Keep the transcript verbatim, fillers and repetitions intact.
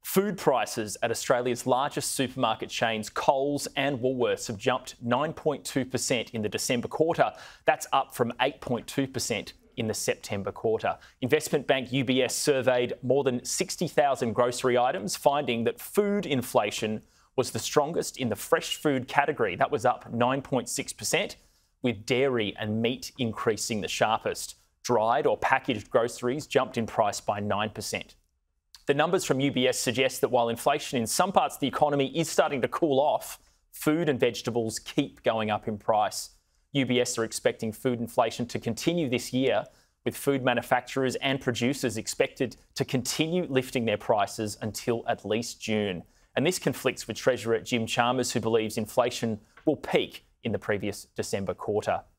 Food prices at Australia's largest supermarket chains, Coles and Woolworths, have jumped nine point two percent in the December quarter. That's up from eight point two percent in the September quarter. Investment bank U B S surveyed more than sixty thousand grocery items, finding that food inflation was the strongest in the fresh food category. That was up nine point six percent, with dairy and meat increasing the sharpest. Dried or packaged groceries jumped in price by nine percent. The numbers from U B S suggest that while inflation in some parts of the economy is starting to cool off, food and vegetables keep going up in price. U B S are expecting food inflation to continue this year, with food manufacturers and producers expected to continue lifting their prices until at least June. And this conflicts with Treasurer Jim Chalmers, who believes inflation will peak in the previous December quarter.